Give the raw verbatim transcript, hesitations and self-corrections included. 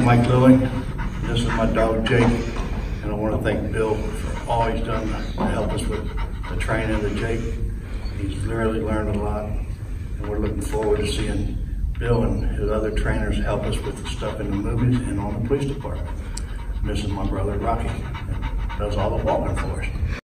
Mike Lilly. This is my dog Jake, and I want to thank Bill for all he's done to help us with the training of Jake. He's really learned a lot, and we're looking forward to seeing Bill and his other trainers help us with the stuff in the movies and on the police department. And this is my brother Rocky, that does all the walking for us.